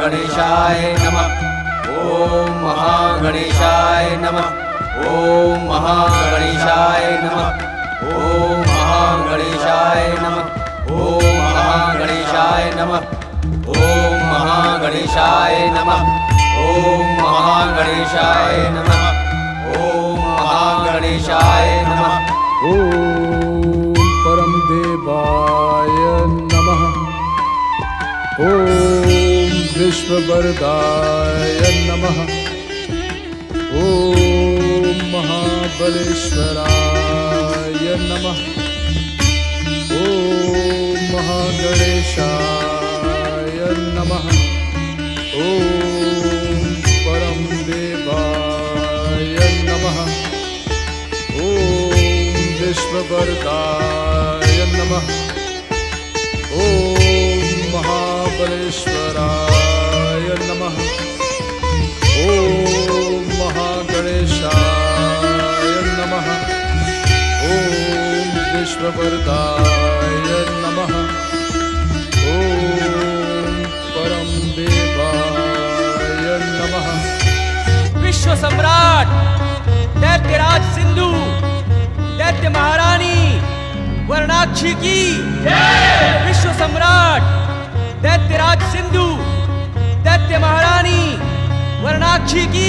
महागणेशाय नमः। ओम महागणेशाय नमः। ओम महागणेशाय नमः। ओम महागणेशाय नमः। ओम महागणेशाय नमः। ओम महागणेशाय नमः। ओम महागणेशाय नमः। ओम महागणेशाय नमः। ओम परम देवाय नमः। ओम विश्ववरदाय नमः। ओम महाबलेश्वराय नमः। ओम महागणेशाय नमः। ओम परम देवाय नमः। ओम विश्ववरदाय नमः। ओम महाबलेश्वराय नमः। ओम महागणेशाय नमः। ओम विश्ववरदाय नमः। ओम परम देवाय नमः। विश्व सम्राट दैत्यराज सिंधु दैत्य महारानी वर्णाक्षी की विश्व सम्राट दैत्यराज सिंधु दैत्य महारानी वर्णाक्षी की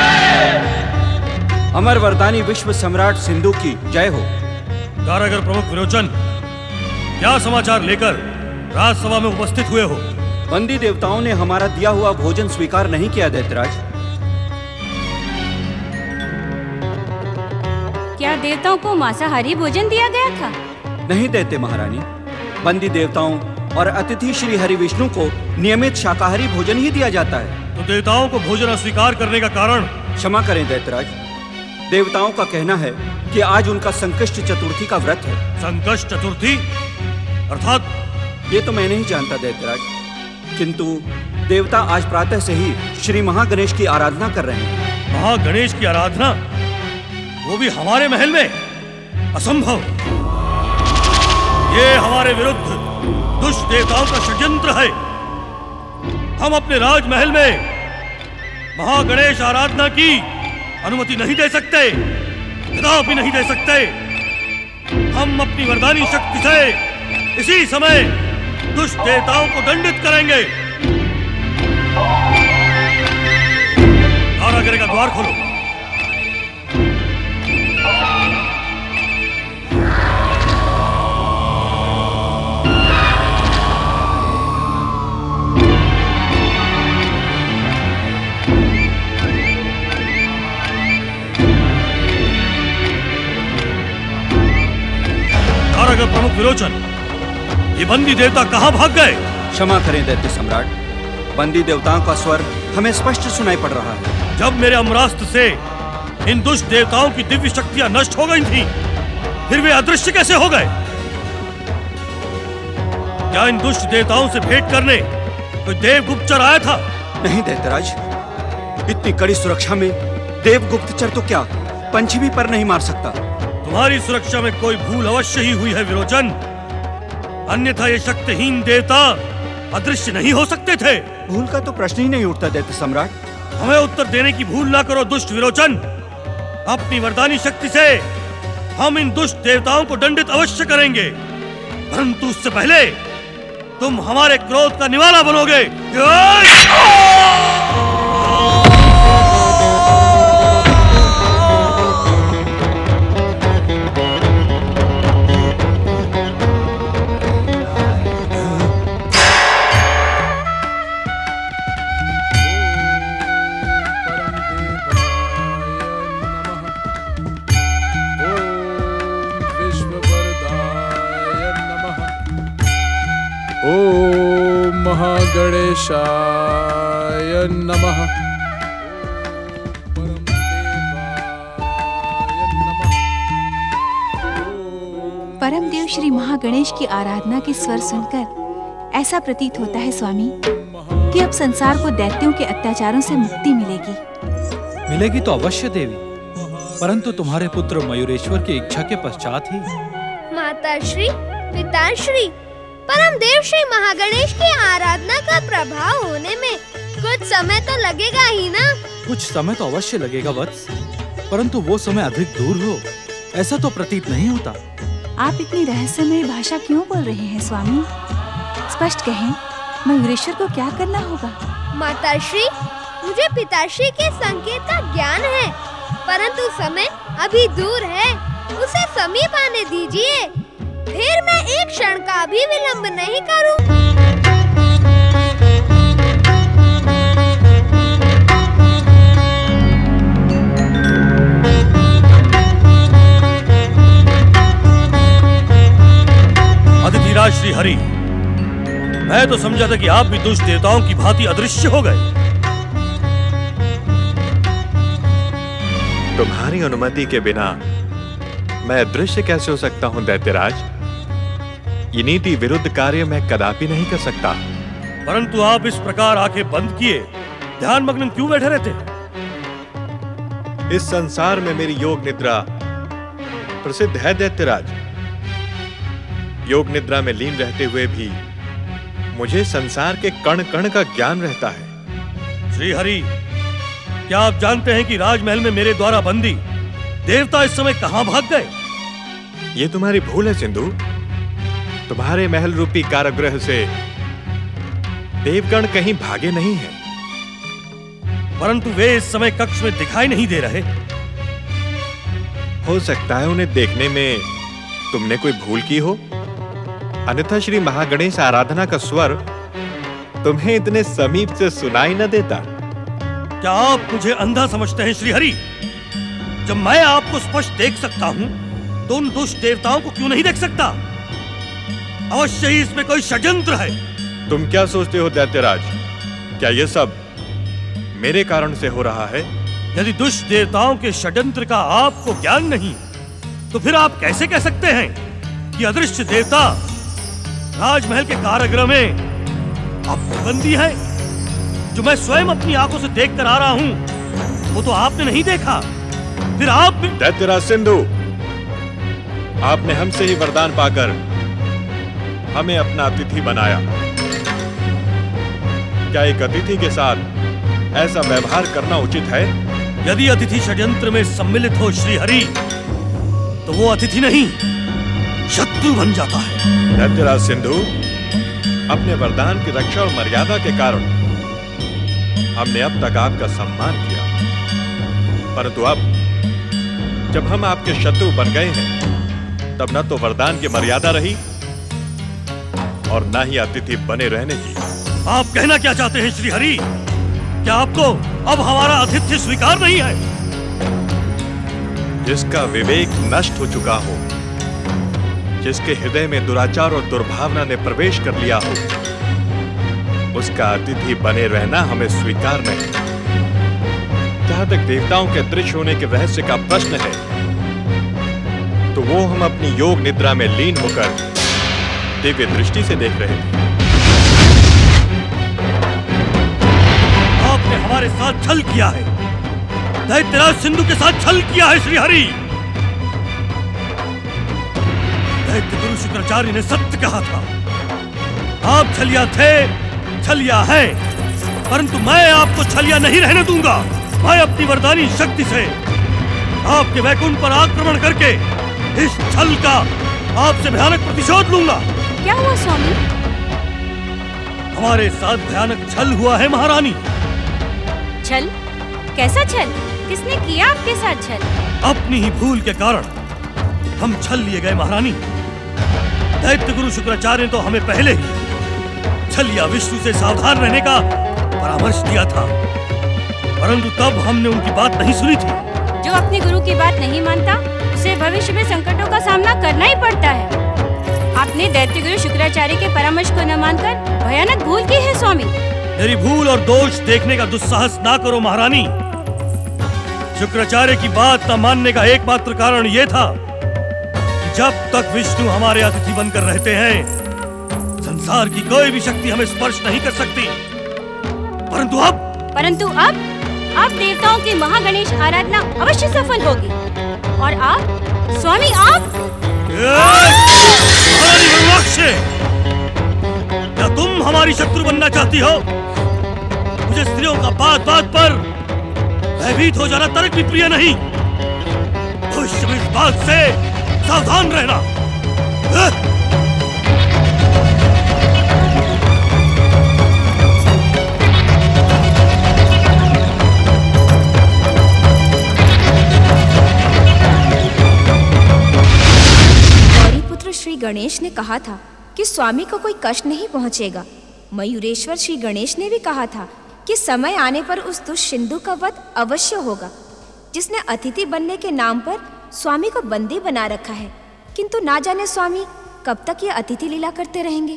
अमर वरदानी विश्व सम्राट सिंधु की जय हो। कारागर प्रमुख विरोचन, क्या समाचार लेकर राजसभा में उपस्थित हुए हो? बंदी देवताओं ने हमारा दिया हुआ भोजन स्वीकार नहीं किया दैत्यराज। क्या देवताओं को मांसाहारी भोजन दिया गया था? नहीं दैत्य महारानी, बंदी देवताओं और अतिथि श्री हरि विष्णु को नियमित शाकाहारी भोजन ही दिया जाता है। तो देवताओं को भोजन अस्वीकार करने का कारण? क्षमा करें दैत्यराज, देवताओं का कहना है कि आज उनका संकष्ट चतुर्थी का व्रत है। संकष्ट चतुर्थी अर्थात? ये तो मैं नहीं जानता दैत्यराज, किंतु देवता आज प्रातः से ही श्री महागणेश की आराधना कर रहे हैं। महागणेश की आराधना? वो भी हमारे महल में? असंभव। ये हमारे विरुद्ध दुष्ट देवताओं का षड्यंत्र है। हम अपने राजमहल में महागणेश आराधना की अनुमति नहीं दे सकते, कदापि नहीं दे सकते। हम अपनी वरदानी शक्ति से इसी समय दुष्ट देवताओं को दंडित करेंगे। कारागृह का द्वार खोलो। प्रमुख विरोचन, ये बंदी देवता कहां भाग गए? क्षमा करें दैत्य सम्राट, बंदी देवताओं का स्वर हमें स्पष्ट सुनाई पड़ रहा है। जब मेरे अम्रास्त्र से इन दुष्ट देवताओं की दिव्य शक्तियां नष्ट हो गई थीं, फिर वे अदृश्य कैसे हो गए? क्या इन दुष्ट देवताओं से भेंट करने कोई देव गुप्तचर आया था? नहीं दैत्यराज, इतनी कड़ी सुरक्षा में देव गुप्तचर तो क्या पंछी भी पर नहीं मार सकता। तुम्हारी सुरक्षा में कोई भूल अवश्य ही हुई है विरोचन, अन्यथा ये शक्तिहीन देवता अदृश्य नहीं हो सकते थे। भूल का तो प्रश्न ही नहीं उठता दैत्य सम्राट। हमें उत्तर देने की भूल ना करो दुष्ट विरोचन। अपनी वरदानी शक्ति से हम इन दुष्ट देवताओं को दंडित अवश्य करेंगे, परंतु उससे पहले तुम हमारे क्रोध का निवाला बनोगे। ओम महागणेशाय नमः। परमदेव श्री महागणेश की आराधना के स्वर सुनकर ऐसा प्रतीत होता है स्वामी कि अब संसार को दैत्यों के अत्याचारों से मुक्ति मिलेगी। मिलेगी तो अवश्य देवी, परंतु तुम्हारे पुत्र मयूरेश्वर की इच्छा के पश्चात ही। माताश्री, पिताश्री, परमदेव श्री महागणेश की आराधना का प्रभाव होने में कुछ समय तो लगेगा ही ना। कुछ समय तो अवश्य लगेगा वत्स, परंतु वो समय अधिक दूर हो ऐसा तो प्रतीत नहीं होता। आप इतनी रहस्यमय भाषा क्यों बोल रहे हैं स्वामी? स्पष्ट कहें, मयूरेश्वर को क्या करना होगा? माताश्री, मुझे पिताश्री के संकेत का ज्ञान है, परंतु समय अभी दूर है, उसे समीप आने दीजिए, फिर मैं एक क्षण का भी विलंब नहीं करूं। अतिथिराज श्री हरि, मैं तो समझा था कि आप भी दुष्ट देवताओं की भांति अदृश्य हो गए। तुम्हारी अनुमति के बिना मैं अदृश्य कैसे हो सकता हूं दैत्यराज? ये नीति विरुद्ध कार्य मैं कदापि नहीं कर सकता। परंतु आप इस प्रकार आंखें बंद किए ध्यान मग्न क्यों बैठे रहते? इस संसार में मेरी योग निद्रा प्रसिद्ध है दैत्यराज। योग निद्रा में लीन रहते हुए भी मुझे संसार के कण कण का ज्ञान रहता है। श्री हरि, क्या आप जानते हैं कि राजमहल में मेरे द्वारा बंदी देवता इस समय कहां भाग गए? ये तुम्हारी भूल है सिंधु। तुम्हारे महल रूपी कारागृह से देवगण कहीं भागे नहीं हैं। परंतु वे इस समय कक्ष में दिखाई नहीं दे रहे। हो सकता है उन्हें देखने में तुमने कोई भूल की हो, अन्यथा श्री महागणेश आराधना का स्वर तुम्हें इतने समीप से सुनाई न देता। क्या आप मुझे अंधा समझते हैं श्री हरि? जब मैं आपको स्पष्ट देख सकता हूं तो उन दुष्ट देवताओं को क्यों नहीं देख सकता? अवश्य ही इसमें कोई षड्यंत्र है। तुम क्या सोचते हो दैत्यराज? क्या यह सब मेरे कारण से हो रहा है? यदि दुष्ट देवताओं के षड्यंत्र का आपको ज्ञान नहीं तो फिर आप कैसे कह सकते हैं कि अदृश्य देवता राजमहल के कारागृह में आप बंदी है? जो मैं स्वयं अपनी आंखों से देख कर आ रहा हूं वो तो आपने नहीं देखा, फिर आप भी... दैत्यराज सिंधु, आपने हमसे ही वरदान पाकर हमें अपना अतिथि बनाया। क्या एक अतिथि के साथ ऐसा व्यवहार करना उचित है? यदि अतिथि षड्यंत्र में सम्मिलित हो श्री हरि तो वो अतिथि नहीं शत्रु बन जाता है। दैत्यराज सिंधु, अपने वरदान की रक्षा और मर्यादा के कारण हमने अब तक आपका सम्मान किया, परंतु अब जब हम आपके शत्रु बन गए हैं तब न तो वरदान की मर्यादा रही और न ही अतिथि बने रहने की। आप कहना क्या चाहते हैं श्री हरि? क्या आपको अब हमारा आतिथ्य स्वीकार नहीं है? जिसका विवेक नष्ट हो चुका हो, जिसके हृदय में दुराचार और दुर्भावना ने प्रवेश कर लिया हो, उसका अतिथि बने रहना हमें स्वीकार नहीं। जहां तक देवताओं के दृश्य होने के रहस्य का प्रश्न है तो वो हम अपनी योग निद्रा में लीन होकर दिव्य दृष्टि से देख रहे थे। आपने हमारे साथ छल किया है, दैत्यराज सिंधु के साथ छल किया है श्री हरि। दैत्य गुरु शुक्राचार्य ने सत्य कहा था, आप छलिया थे, छलिया है, परंतु मैं आपको छलिया नहीं रहने दूंगा। मैं अपनी वरदानी शक्ति से आपके वैकुंठ पर आक्रमण करके इस छल का आपसे भयानक प्रतिशोध लूंगा। क्या हुआ स्वामी? हमारे साथ भयानक छल हुआ है महारानी। छल? कैसा छल? किसने किया आपके साथ छल? अपनी ही भूल के कारण हम छल लिए गए महारानी। दैत्य गुरु शुक्राचार्य ने तो हमें पहले ही छलिया विष्णु से सावधान रहने का परामर्श दिया था, परंतु तब हमने उनकी बात नहीं सुनी थी। जो अपने गुरु की बात नहीं मानता उसे भविष्य में संकटों का सामना करना ही पड़ता है। आपने दैत्य गुरु शुक्राचार्य के परामर्श को न मानकर भयानक भूल की है स्वामी। मेरी भूल और दोष देखने का दुस्साहस ना करो महारानी। शुक्राचार्य की बात न मानने का एकमात्र कारण यह था कि जब तक विष्णु हमारे अतिथि बनकर रहते हैं संसार की कोई भी शक्ति हमें स्पर्श नहीं कर सकती। परंतु अब आप देवताओं की महागणेश आराधना अवश्य सफल होगी। और आप स्वामी, आप क्या तुम हमारी शत्रु बनना चाहती हो? मुझे स्त्रियों का बात बात पर भयभीत हो जाना तर्क भी प्रिय नहीं। भविष्य में इस बात से सावधान रहना। श्री गणेश ने कहा था कि स्वामी को कोई कष्ट नहीं पहुंचेगा। मयूरेश्वर श्री गणेश ने भी कहा था कि समय आने पर उस दुष्ट सिंधु का वध अवश्य होगा, जिसने अतिथि बनने के नाम पर स्वामी को बंदी बना रखा है। किंतु ना जाने स्वामी कब तक ये अतिथि लीला करते रहेंगे।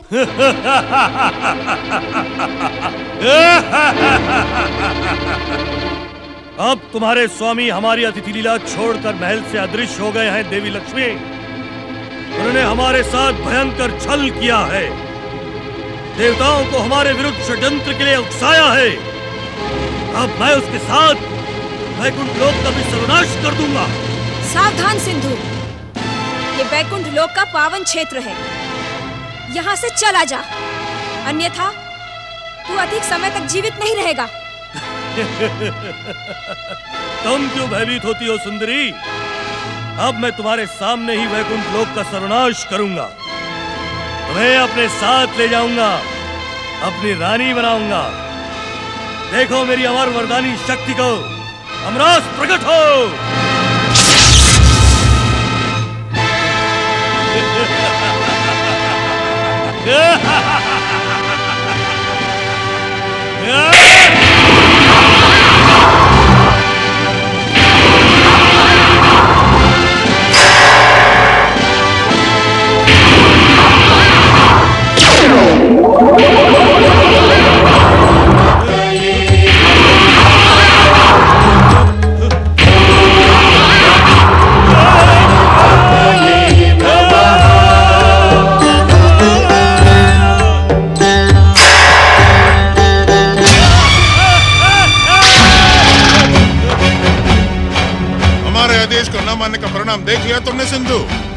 अब तुम्हारे स्वामी हमारी अतिथि लीला छोड़कर महल से अदृश्य हो गए हैं। देवी लक्ष्मी, उन्होंने हमारे साथ भयंकर छल किया है, देवताओं को हमारे विरुद्ध षड्यंत्र के लिए उकसाया है। अब मैं उसके साथ वैकुंठ लोक का भी सर्वनाश कर दूंगा। सावधान सिंधु, ये वैकुंठ लोक का पावन क्षेत्र है, यहाँ से चला जा, अन्यथा तू अधिक समय तक जीवित नहीं रहेगा। तुम क्यों भयभीत होती हो सुंदरी? अब मैं तुम्हारे सामने ही वैकुंठ लोक का सर्वनाश करूंगा। तुम्हें अपने साथ ले जाऊंगा, अपनी रानी बनाऊंगा। देखो मेरी अमर वरदानी शक्ति को, अमरास प्रकट हो। देख लिया तुमने सिंधु।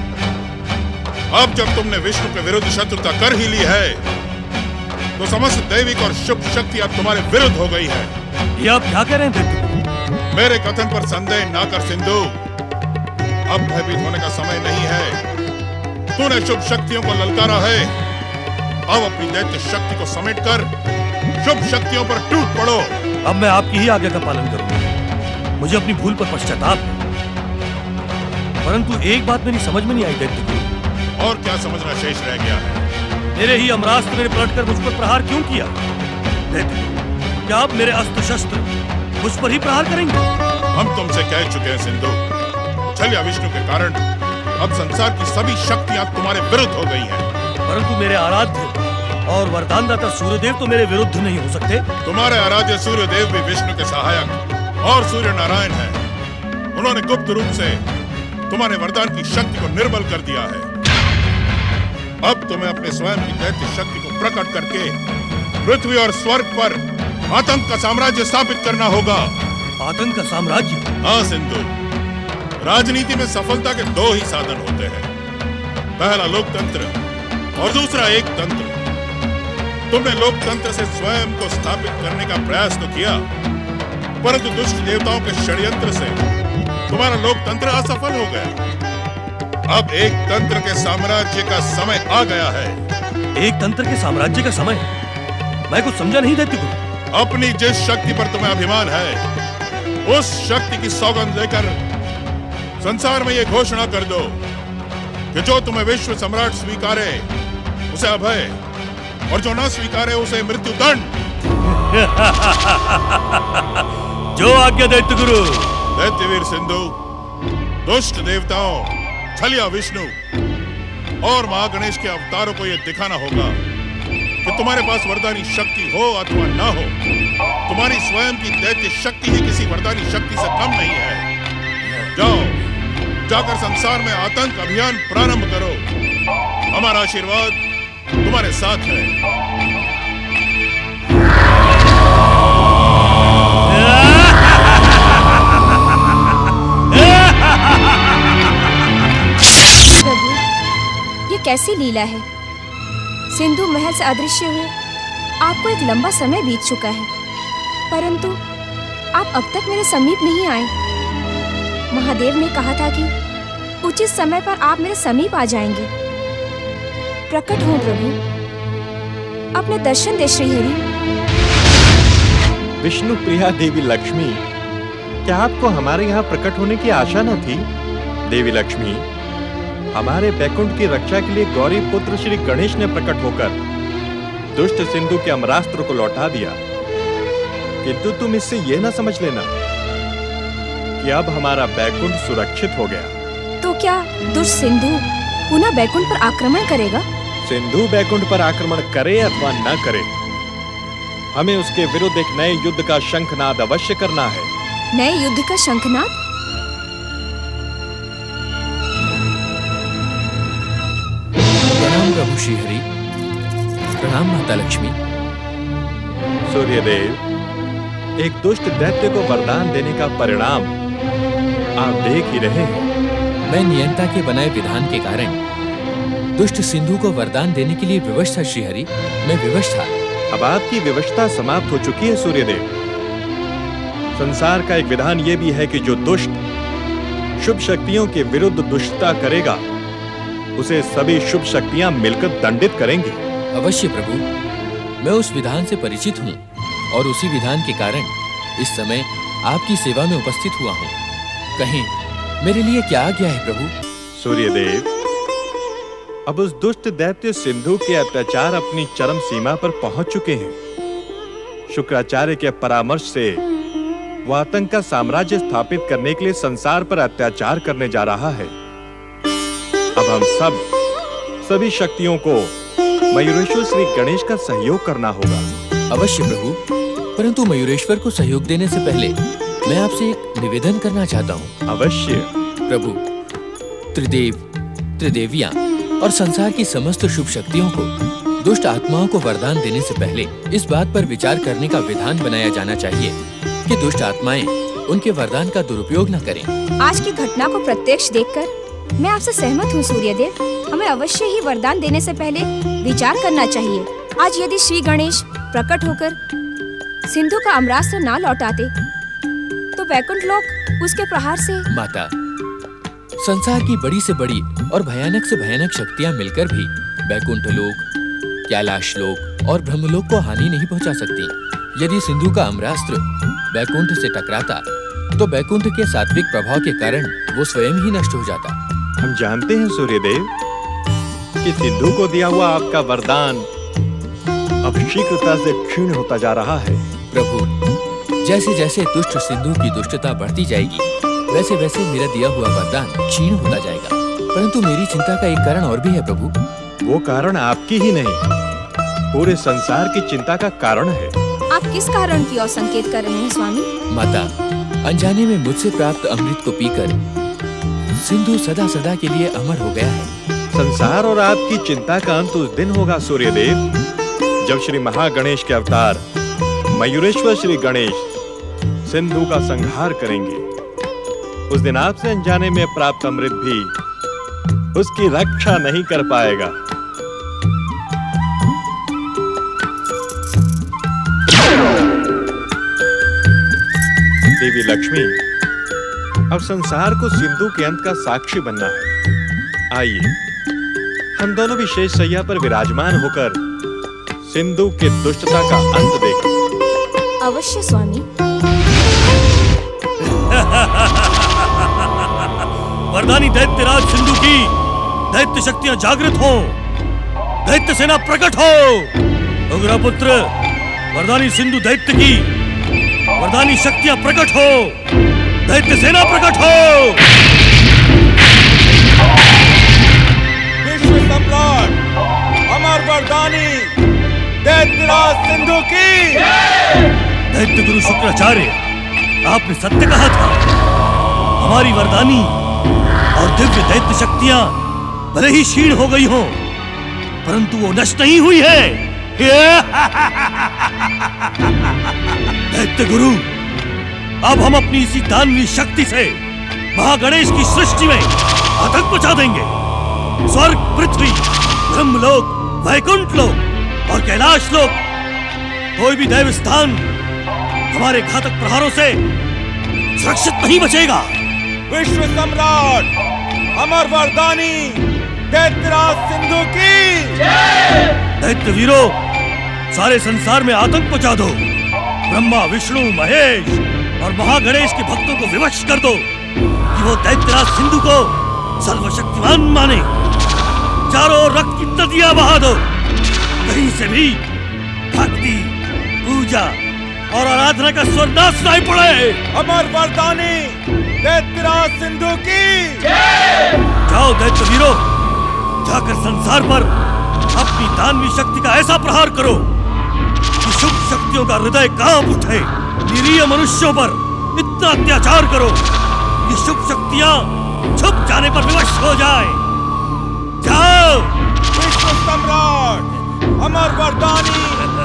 अब जब तुमने विष्णु के विरुद्ध शत्रुता कर ही ली है, तो समस्त दैविक और शुभ शक्ति अब तुम्हारे विरुद्ध हो गई है। ये आप क्या कह रहे हैं? मेरे कथन पर संदेह ना कर सिंधु। अब भयभीत होने का समय नहीं है। तूने शुभ शक्तियों को ललकारा है, अब अपनी दैत्य शक्ति को समेटकर शुभ शक्तियों पर टूट पड़ो। अब मैं आपकी ही आज्ञा का पालन करूंगा। मुझे अपनी भूल पर पश्चाताप है, परंतु एक बात मेरी समझ में नहीं आई दैत्य। और क्या समझना शेष रह गया है? मेरे ही अमरास्त्र ने पलटकर मुझ पर प्रहार क्यों किया? दैत्य, क्या आप मेरे अस्त्र शस्त्र मुझ पर ही प्रहार करेंगे? हम तुमसे कह चुके हैं सिंधु, छल या विष्णु के कारण अब संसार की सभी शक्तियां तुम्हारे विरुद्ध हो गई हैं। परंतु मेरे आराध्य और वरदानदाता सूर्यदेव तो मेरे विरुद्ध नहीं हो सकते। तुम्हारे आराध्य सूर्यदेव भी विष्णु के सहायक और सूर्य नारायण हैं। उन्होंने गुप्त रूप से तुम्हारे वरदान की शक्ति को निर्बल कर दिया है। अब तुम्हें अपने स्वयं की दैत्य शक्ति को प्रकट करके पृथ्वी और स्वर्ग पर आतंक का साम्राज्य स्थापित करना होगा। आतंक का साम्राज्य? हाँ सिंधु, राजनीति में सफलता के दो ही साधन होते हैं, पहला लोकतंत्र और दूसरा एक तंत्र। तुमने लोकतंत्र से स्वयं को स्थापित करने का प्रयास तो किया, परंतु दुष्ट देवताओं के षड्यंत्र से तुम्हारा लोकतंत्र असफल हो गया। अब एक तंत्र के साम्राज्य का समय आ गया है। एक तंत्र के साम्राज्य का समय? मैं कुछ समझा नहीं देती को। अपनी जिस शक्ति पर तुम्हें अभिमान है, उस शक्ति की सौगंध लेकर संसार में ये घोषणा कर दो कि जो तुम्हें विश्व सम्राट स्वीकारे उसे अभय, और जो न स्वीकारे उसे मृत्युदंड। जो आज्ञा दैत्य गुरु। दैत्यवीर सिंधु, दुष्ट देवताओं, छलिया विष्णु और महागणेश के अवतारों को यह दिखाना होगा कि तुम्हारे पास वरदानी शक्ति हो अथवा न हो, तुम्हारी स्वयं की दैत्य शक्ति ही किसी वरदानी शक्ति से कम नहीं है। जाओ, जाकर संसार में आतंक अभियान प्रारंभ करो। हमारा आशीर्वाद तुम्हारे साथ है। प्रभु, ये कैसी लीला है? सिंधु महल से अदृश्य हुए आपको एक लंबा समय बीत चुका है, परंतु आप अब तक मेरे समीप नहीं आए। महादेव ने कहा था कि उचित समय पर आप मेरे समीप आ जाएंगे। प्रकट हो प्रभु, अपने दर्शन दे श्रीहरि। विष्णु प्रिया देवी लक्ष्मी, क्या आपको हमारे यहाँ प्रकट होने की आशा न थी? देवी लक्ष्मी, हमारे बैकुंठ की रक्षा के लिए गौरी पुत्र श्री गणेश ने प्रकट होकर दुष्ट सिंधु के अमरास्त्र को लौटा दिया, किंतु तुम इससे यह ना समझ लेना कि अब हमारा बैकुंठ सुरक्षित हो गया। तो क्या दुष्ट सिंधु पुनः बैकुंठ पर आक्रमण करेगा? सिंधु बैकुंठ पर आक्रमण करे अथवा न करे, हमें उसके विरुद्ध एक नए युद्ध का शंखनाद अवश्य करना है। नए युद्ध का शंखनाद? प्रणाम प्रभु श्रीहरि। प्रणाम माता लक्ष्मी। सूर्यदेव, एक दुष्ट दैत्य को वरदान देने का परिणाम आप देख ही रहे हैं। मैं नियंता के बनाए विधान के कारण दुष्ट सिंधु को वरदान देने के लिए विवश था श्रीहरि। मैं विवश था। अब आपकी विवशता समाप्त हो चुकी है सूर्यदेव। संसार का एक विधान यह भी है कि जो दुष्ट शुभ शक्तियों के विरुद्ध दुष्टता करेगा, उसे सभी शुभ शक्तियां मिलकर दंडित करेंगी। अवश्य प्रभु, मैं उस विधान से परिचित हूँ और उसी विधान के कारण इस समय आपकी सेवा में उपस्थित हुआ हूँ। कहें मेरे लिए क्या आज्ञा है प्रभु? सूर्यदेव, अब उस दुष्ट दैत्य सिंधु के अत्याचार अपनी चरम सीमा पर पहुंच चुके हैं। शुक्राचार्य के परामर्श से वह आतंक का साम्राज्य स्थापित करने के लिए संसार पर अत्याचार करने जा रहा है। अब हम सभी शक्तियों को मयूरेश्वर श्री गणेश का सहयोग करना होगा। अवश्य प्रभु, परंतु मयूरेश्वर को सहयोग देने से पहले मैं आपसे एक निवेदन करना चाहता हूँ। अवश्य प्रभु। त्रिदेव, त्रिदेवियां और संसार की समस्त शुभ शक्तियों को दुष्ट आत्माओं को वरदान देने से पहले इस बात पर विचार करने का विधान बनाया जाना चाहिए कि दुष्ट आत्माएं उनके वरदान का दुरुपयोग न करें। आज की घटना को प्रत्यक्ष देखकर मैं आपसे सहमत हूँ सूर्यदेव। हमें अवश्य ही वरदान देने से पहले विचार करना चाहिए। आज यदि श्री गणेश प्रकट होकर सिंधु का अमरास्त्र ना लौटाते तो वैकुंठ लोक उसके प्रहार से। माता, संसार की बड़ी से बड़ी और भयानक से भयानक शक्तियां मिलकर भी वैकुंठ लोक, कैलाश लोक और ब्रह्मलोक को हानि नहीं पहुंचा सकती। यदि सिंधु का अमरास्त्र वैकुंठ से टकराता तो वैकुंठ के सात्विक प्रभाव के कारण वो स्वयं ही नष्ट हो जाता। हम जानते हैं सूर्यदेव कि सिंधु को दिया हुआ आपका वरदान अब शीघ्रता से क्षीण होता जा रहा है। प्रभु, जैसे जैसे दुष्ट सिंधु की दुष्टता बढ़ती जाएगी, वैसे वैसे मेरा दिया हुआ वरदान क्षीण होता जाएगा। परंतु मेरी चिंता का एक कारण और भी है प्रभु। वो कारण आपकी ही नहीं, पूरे संसार की चिंता का कारण है। आप किस कारण की ओर संकेत कर रहे हैं स्वामी? माता, अनजाने में मुझसे प्राप्त अमृत को पीकर सिंधु सदा सदा के लिए अमर हो गया है। संसार और आपकी चिंता का अंत उस दिन होगा सूर्यदेव, जब श्री महागणेश के अवतार मयूरेश्वर श्री गणेश सिंधु का संहार करेंगे। उस दिन आपसे अनजाने में प्राप्त अमृत भी उसकी रक्षा नहीं कर पाएगा। देवी लक्ष्मी, अब संसार को सिंधु के अंत का साक्षी बनना है। आइए हम दोनों भी शेष शैया पर विराजमान होकर सिंधु के दुष्टता का अंत देखें। अवश्य स्वामी। वरदानी दैत्यराज सिंधु की दैत्य शक्तियां जागृत हो, दैत्य सेना प्रकट हो। उग्रपुत्र, वरदानी सिंधु दैत्य की वरदानी शक्तियां प्रकट हो, दैत्य सेना प्रकट हो। विश्व सम्राट अमर वरदानी दैत्यराज सिंधु की। दैत्य गुरु शुक्राचार्य, आपने सत्य कहा था। हमारी वरदानी और दिव्य दैत्य शक्तियां भले ही क्षीण हो गई हों, परंतु वो नष्ट नहीं हुई है। दैत्य गुरु, अब हम अपनी इसी दानवी शक्ति से महागणेश की सृष्टि में आतंक मचा देंगे। स्वर्ग, पृथ्वी, ब्रह्मलोक, वैकुंठ लोक और कैलाश लोक, कोई भी दैव स्थान हमारे घातक प्रहारों से सुरक्षित नहीं बचेगा। विश्व सम्राट अमर वरदानी दैत्यराज सिंधु की दैत्य वीरों, सारे संसार में आतंक मचा दो। ब्रह्मा, विष्णु, महेश और महागणेश के भक्तों को विवश कर दो कि वो दैत्यराज सिंधु को सर्वशक्तिमान माने। चारों ओर रक्त की नदियां बहा दो। कहीं से भी भक्ति, पूजा और आराधना का स्वर ना सुनाई पड़े। अमर वरदानी दैत्यराज सिंधु की जाओ दैत्य वीरों, जाकर संसार पर अपनी दानवी शक्ति का ऐसा प्रहार करो कि शुभ शक्तियों का हृदय कांप उठे। निरीह मनुष्यों पर इतना अत्याचार करो कि शुभ शक्तियां छुप जाने पर विवश हो जाए। जाओ। विश्व सम्राट अमर वरदानी